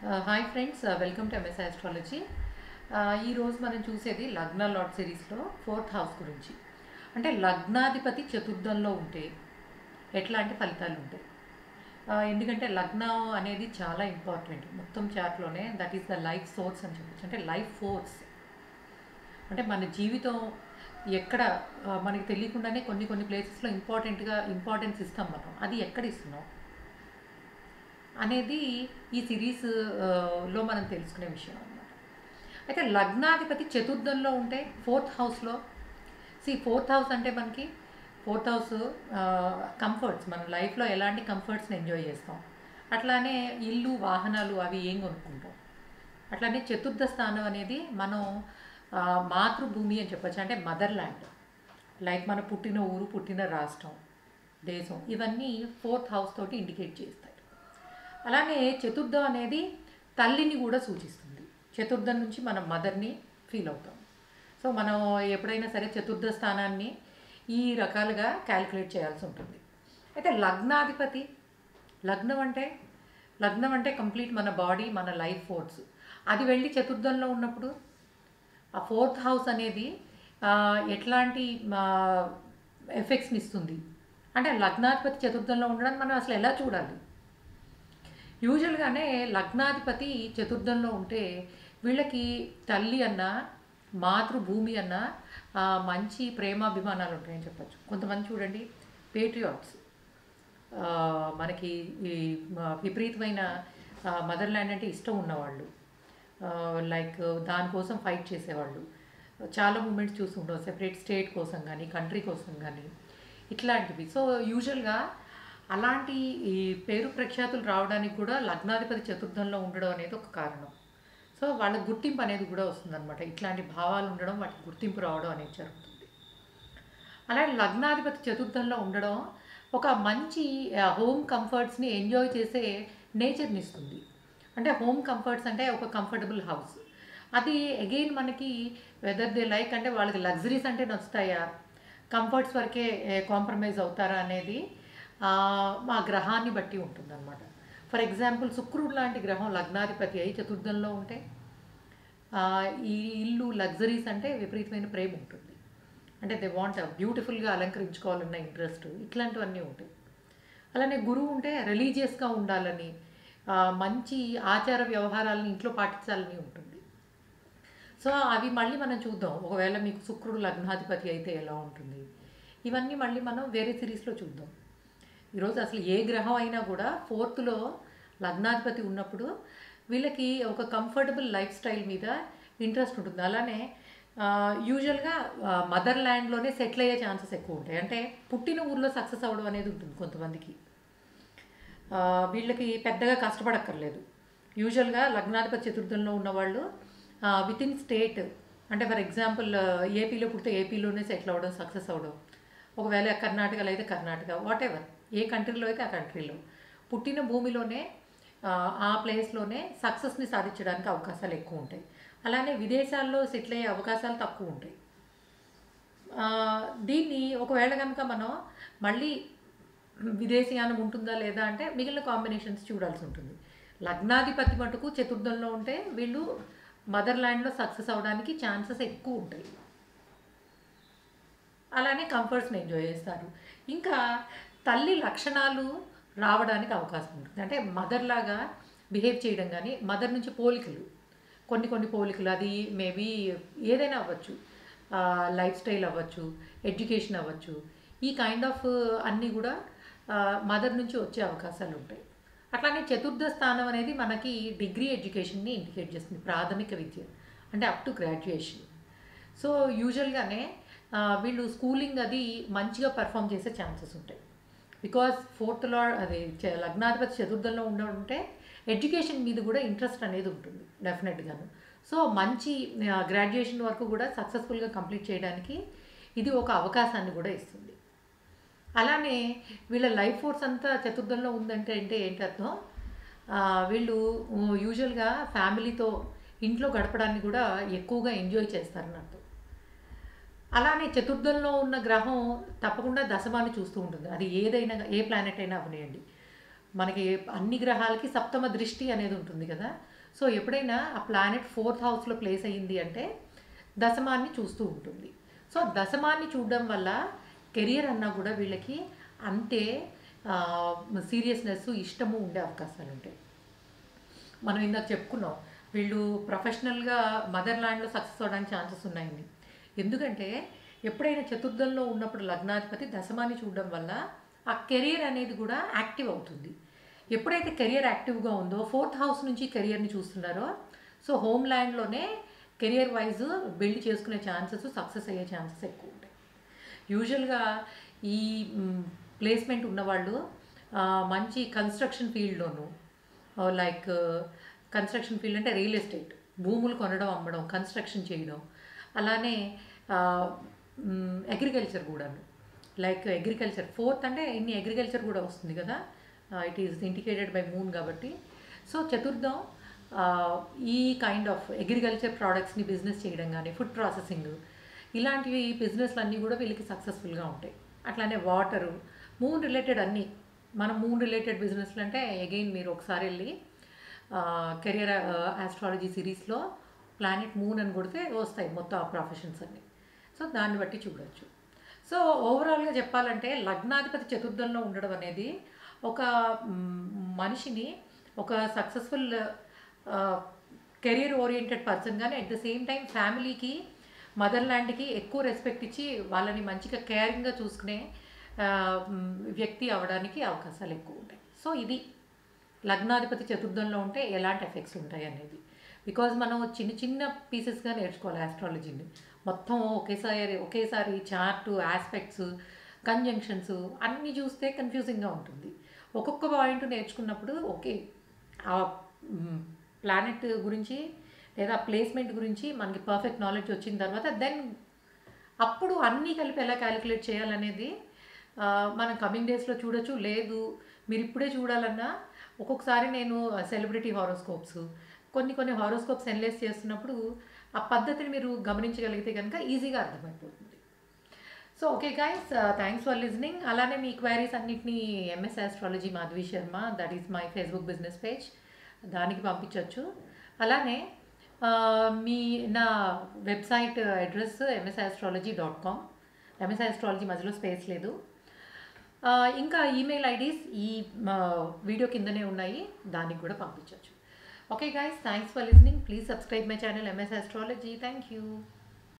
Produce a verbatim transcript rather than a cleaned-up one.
Uh, hi friends, uh, welcome to Emai Astrology. ఈ రోజు మనం చూసేది లగ్న లాట్ సిరీస్లో ఫోర్త్ హౌస్ గురించి. అంటే లగ్నాధిపతి చతుర్థంలో ఉంటే ఎట్లాంటి ఫలితాలు ఉంటాయి. ఎందుకంటే లగ్నం అనేది చాలా ఇంపార్టెంట్ మొత్తం చార్ట్లోనే. That is the life source అని చెప్పచ్చు. అంటే లైఫ్ ఫోర్స్ అంటే మన జీవితం ఎక్కడ మనకి తెలియకుండానే కొన్ని కొన్ని ప్లేసెస్లో ఇంపార్టెంట్గా ఇంపార్టెన్స్ ఇస్తాం మనం. అది ఎక్కడ ఇస్తున్నాం అనేది ఈ సిరీస్లో మనం తెలుసుకునే విషయం అన్నమాట. అయితే లగ్నాధిపతి చతుర్థంలో ఉంటే ఫోర్త్ హౌస్లో సి ఫోర్త్ హౌస్ అంటే మనకి ఫోర్త్ హౌస్ కంఫర్ట్స్, మన లైఫ్లో ఎలాంటి కంఫర్ట్స్ని ఎంజాయ్ చేస్తాం, అట్లానే ఇల్లు వాహనాలు అవి ఏం కొనుక్కుంటాం. అట్లానే చతుర్థ స్థానం అనేది మనం మాతృభూమి అని చెప్పచ్చు. అంటే మదర్ ల్యాండ్, లైక్ మన పుట్టిన ఊరు, పుట్టిన రాష్ట్రం, దేశం, ఇవన్నీ ఫోర్త్ హౌస్ తోటి ఇండికేట్ చేస్తాయి. అలానే చతుర్థం అనేది తల్లిని కూడా సూచిస్తుంది. చతుర్థం నుంచి మనం మదర్ని ఫీల్ అవుతాం. సో మనం ఎప్పుడైనా సరే చతుర్థ స్థానాన్ని ఈ రకాలుగా క్యాలిక్యులేట్ చేయాల్సి ఉంటుంది. అయితే లగ్నాధిపతి, లగ్నం అంటే లగ్నం అంటే కంప్లీట్ మన బాడీ, మన లైఫ్ ఫోర్స్. అది వెళ్ళి చతుర్థంలో ఉన్నప్పుడు ఆ ఫోర్త్ హౌస్ అనేది ఎట్లాంటి ఎఫెక్ట్స్ని ఇస్తుంది అంటే లగ్నాధిపతి చతుర్థంలో ఉండడానికి మనం అసలు ఎలా చూడాలి. యూజువల్గానే లగ్నాధిపతి చతుర్థంలో ఉంటే వీళ్ళకి తల్లి అన్న, మాతృభూమి అన్న మంచి ప్రేమాభిమానాలు ఉంటాయని చెప్పచ్చు. కొంతమంది చూడండి పేట్రియాట్స్, మనకి ఈ విపరీతమైన మదర్ ల్యాండ్ అంటే ఇష్టం ఉన్నవాళ్ళు, లైక్ దానికోసం ఫైట్ చేసేవాళ్ళు. చాలా మూమెంట్స్ చూసి ఉంటాం, సెపరేట్ స్టేట్ కోసం కానీ, కంట్రీ కోసం కానీ, ఇట్లాంటివి. సో యూజువల్గా అలాంటి ఈ పేరు ప్రఖ్యాతులు రావడానికి కూడా లగ్నాధిపతి చతుర్థంలో ఉండడం అనేది ఒక కారణం. సో వాళ్ళ గుర్తింపు అనేది కూడా వస్తుందన్నమాట. ఇట్లాంటి భావాలు ఉండడం, వాటికి గుర్తింపు రావడం అనేది జరుగుతుంది. అలాగే లగ్నాధిపతి చతుర్థంలో ఉండడం ఒక మంచి హోమ్ కంఫర్ట్స్ని ఎంజాయ్ చేసే నేచర్ని ఇస్తుంది. అంటే హోమ్ కంఫర్ట్స్ అంటే ఒక కంఫర్టబుల్ హౌస్. అది అగైన్ మనకి వెదర్ దే లైక్, అంటే వాళ్ళకి లగ్జరీస్ అంటే నచ్చుతాయా, కంఫర్ట్స్ వరకే కాంప్రమైజ్ అవుతారా అనేది మా గ్రహాన్ని బట్టి ఉంటుందన్నమాట. ఫర్ ఎగ్జాంపుల్ శుక్రుడు లాంటి గ్రహం లగ్నాధిపతి అయి చతుర్థంలో ఉంటే ఈ ఇల్లు లగ్జరీస్ అంటే విపరీతమైన ప్రేమ ఉంటుంది. అంటే దే వాంట్ బ్యూటిఫుల్గా అలంకరించుకోవాలన్న ఇంట్రెస్ట్, ఇట్లాంటివన్నీ ఉంటాయి. అలానే గురువు ఉంటే రిలీజియస్గా ఉండాలని, మంచి ఆచార వ్యవహారాలను ఇంట్లో పాటించాలని ఉంటుంది. సో అవి మళ్ళీ మనం చూద్దాం. ఒకవేళ మీకు శుక్రుడు లగ్నాధిపతి అయితే ఎలా ఉంటుంది, ఇవన్నీ మళ్ళీ మనం వేరే సిరీస్లో చూద్దాం. ఈరోజు అసలు ఏ గ్రహం అయినా కూడా ఫోర్త్లో లగ్నాధిపతి ఉన్నప్పుడు వీళ్ళకి ఒక కంఫర్టబుల్ లైఫ్ స్టైల్ మీద ఇంట్రెస్ట్ ఉంటుంది. అలానే యూజువల్గా మదర్ ల్యాండ్లోనే సెటిల్ అయ్యే ఛాన్సెస్ ఎక్కువ ఉంటాయి. అంటే పుట్టిన ఊర్లో సక్సెస్ అవ్వడం అనేది ఉంటుంది కొంతమందికి. వీళ్ళకి పెద్దగా కష్టపడక్కర్లేదు. యూజువల్గా లగ్నాధిపతి చతుర్థంలో ఉన్నవాళ్ళు విత్ ఇన్ స్టేట్, అంటే ఫర్ ఎగ్జాంపుల్ ఏపీలో పుడితే ఏపీలోనే సెటిల్ అవ్వడం, సక్సెస్ అవ్వడం. ఒకవేళ కర్ణాటకలో అయితే కర్ణాటక, వాట్ ఎవర్, ఏ కంట్రీలో అయితే ఆ కంట్రీలో పుట్టిన భూమిలోనే ఆ ప్లేస్లోనే సక్సెస్ని సాధించడానికి అవకాశాలు ఎక్కువ ఉంటాయి. అలానే విదేశాల్లో సెటిల్ అయ్యే అవకాశాలు తక్కువ ఉంటాయి. దీన్ని ఒకవేళ కనుక మనం మళ్ళీ విదేశీయానం ఉంటుందా లేదా అంటే మిగిలిన కాంబినేషన్స్ చూడాల్సి ఉంటుంది. లగ్నాధిపతి మటుకు చతుర్థంలో ఉంటే వీళ్ళు మదర్ ల్యాండ్లో సక్సెస్ అవ్వడానికి ఛాన్సెస్ ఎక్కువ ఉంటాయి. అలానే కంఫర్ట్స్ని ఎంజాయ్ చేస్తారు. ఇంకా తల్లి లక్షణాలు రావడానికి అవకాశం ఉంటుంది. అంటే మదర్ లాగా బిహేవ్ చేయడం కానీ, మదర్ నుంచి పోలికలు, కొన్ని కొన్ని పోలికలు, అది మేబీ ఏదైనా అవ్వచ్చు, లైఫ్ స్టైల్ అవ్వచ్చు, ఎడ్యుకేషన్ అవ్వచ్చు, ఈ కైండ్ ఆఫ్ అన్నీ కూడా మదర్ నుంచి వచ్చే అవకాశాలు ఉంటాయి. అట్లానే చతుర్థ స్థానం అనేది మనకి డిగ్రీ ఎడ్యుకేషన్ని ఇండికేట్ చేస్తుంది, ప్రాథమిక విద్య అంటే అప్ టు గ్రాడ్యుయేషన్. సో యూజువల్గానే వీళ్ళు స్కూలింగ్ అది మంచిగా పర్ఫామ్ చేసే ఛాన్సెస్ ఉంటాయి. బికాజ్ ఫోర్త్లో అది లగ్నాధిపతి చతుర్థంలో ఉంటే ఎడ్యుకేషన్ మీద కూడా ఇంట్రెస్ట్ అనేది ఉంటుంది డెఫినెట్గాను. సో మంచి గ్రాడ్యుయేషన్ వరకు కూడా సక్సెస్ఫుల్గా కంప్లీట్ చేయడానికి ఇది ఒక అవకాశాన్ని కూడా ఇస్తుంది. అలానే వీళ్ళ లైఫ్ ఫోర్స్ అంతా చతుర్థంలో ఉందంటే అంటే ఏంటి అర్థం, వీళ్ళు యూజువల్గా ఫ్యామిలీతో ఇంట్లో గడపడాన్ని కూడా ఎక్కువగా ఎంజాయ్ చేస్తారని అర్థం. అలానే చతుర్థంలో ఉన్న గ్రహం తప్పకుండా దశమాన్ని చూస్తూ ఉంటుంది. అది ఏదైనా, ఏ ప్లానెట్ అయినా అవనియండి. మనకి అన్ని గ్రహాలకి సప్తమ దృష్టి అనేది ఉంటుంది కదా. సో ఎప్పుడైనా ఆ ప్లానెట్ ఫోర్త్ హౌస్లో ప్లేస్ అయ్యింది అంటే దశమాన్ని చూస్తూ ఉంటుంది. సో దశమాన్ని చూడడం వల్ల కెరియర్ అన్నా కూడా వీళ్ళకి అంతే సీరియస్నెస్ ఇష్టము ఉండే అవకాశాలు ఉంటాయి. మనం ఇందాక చెప్పుకున్నాం వీళ్ళు ప్రొఫెషనల్గా మదర్ ల్యాండ్లో సక్సెస్ అవ్వడానికి ఛాన్సెస్ ఉన్నాయండి. ఎందుకంటే ఎప్పుడైనా చతుర్థంలో ఉన్నప్పుడు లగ్నాధిపతి దశమాన్ని చూడడం వల్ల ఆ కెరియర్ అనేది కూడా యాక్టివ్ అవుతుంది. ఎప్పుడైతే కెరియర్ యాక్టివ్గా ఉందో ఫోర్త్ హౌస్ నుంచి కెరియర్ని చూస్తున్నారో సో హోమ్ ల్యాండ్లోనే కెరియర్ వైజ్ బిల్డ్ చేసుకునే ఛాన్సెస్, సక్సెస్ అయ్యే ఛాన్సెస్ ఎక్కువ ఉంటాయి. యూజువల్గా ఈ ప్లేస్మెంట్ ఉన్నవాళ్ళు మంచి కన్స్ట్రక్షన్ ఫీల్డ్లోను, లైక్ కన్స్ట్రక్షన్ ఫీల్డ్ అంటే రియల్ ఎస్టేట్, భూములు కొనడం అమ్మడం, కన్స్ట్రక్షన్ చేయడం, అలానే అగ్రికల్చర్ కూడాను, లైక్ అగ్రికల్చర్ ఫోర్త్ అంటే ఇన్ని అగ్రికల్చర్ కూడా వస్తుంది కదా, it is indicated by moon కాబట్టి. సో చతుర్థం ఈ కైండ్ ఆఫ్ అగ్రికల్చర్ ప్రోడక్ట్స్ని బిజినెస్ చేయడం కానీ, ఫుడ్ ప్రాసెసింగ్, ఇలాంటివి బిజినెస్లు అన్నీ కూడా వీళ్ళకి సక్సెస్ఫుల్గా ఉంటాయి. అట్లానే వాటరు, మూన్ రిలేటెడ్ అన్నీ. మనం మూన్ రిలేటెడ్ బిజినెస్లు అంటే అగైన్ మీరు ఒకసారి వెళ్ళి కెరియర్ ఆస్ట్రాలజీ సిరీస్లో ప్లానెట్ మూన్ అని కొడితే వస్తాయి మొత్తం ఆ ప్రొఫెషన్స్ అన్నీ. సో దాన్ని బట్టి చూడవచ్చు. సో ఓవరాల్గా చెప్పాలంటే లగ్నాధిపతి చతుర్థంలో ఉండడం అనేది ఒక మనిషిని ఒక సక్సెస్ఫుల్ కెరియర్ ఓరియంటెడ్ పర్సన్ కానీ అట్ ద సేమ్ టైం ఫ్యామిలీకి, మదర్ ల్యాండ్కి ఎక్కువ రెస్పెక్ట్ ఇచ్చి వాళ్ళని మంచిగా కేరింగ్గా చూసుకునే వ్యక్తి అవడానికి అవకాశాలు ఎక్కువ ఉంటాయి. సో ఇది లగ్నాధిపతి చతుర్థంలో ఉంటే ఎలాంటి ఎఫెక్ట్స్ ఉంటాయి అనేది. బికాజ్ మనం చిన్న చిన్న పీసెస్గా నేర్చుకోవాలి ఆస్ట్రాలజీని. మొత్తం ఒకేసారి ఒకేసారి చార్టు, ఆస్పెక్ట్స్, కంజంక్షన్స్ అన్నీ చూస్తే కన్ఫ్యూజింగ్గా ఉంటుంది. ఒక్కొక్క పాయింట్ నేర్చుకున్నప్పుడు ఓకే ఆ ప్లానెట్ గురించి లేదా ప్లేస్మెంట్ గురించి మనకి పర్ఫెక్ట్ నాలెడ్జ్ వచ్చిన తర్వాత దెన్ అప్పుడు అన్నీ కలిపి ఎలా క్యాలిక్యులేట్ చేయాలనేది మనం కమింగ్ డేస్లో చూడొచ్చు. లేదు మీరు ఇప్పుడే చూడాలన్నా ఒక్కొక్కసారి నేను సెలబ్రిటీ హారోస్కోప్స్, కొన్ని కొన్ని హారోస్కోప్స్ ఎనలైజ్ చేస్తున్నప్పుడు ఆ పద్ధతిని మీరు గమనించగలిగితే కనుక ఈజీగా అర్థమైపోతుంది. So okay guys, thanks for listening. అలానే మీ క్వైరీస్ అన్నింటినీ MS astrology Madhavi Sharma, that is my Facebook business page, దానికి పంపించవచ్చు. అలానే మీ నా website address MS astrology dot com, MS astrology మధ్యలో స్పేస్ లేదు. ఇంకా ఈమెయిల్ ఐడీస్ ఈ వీడియో కిందనే ఉన్నాయి, దానికి కూడా పంపించవచ్చు. Okay guys, thanks for listening. Please subscribe my channel MS astrology. Thank you.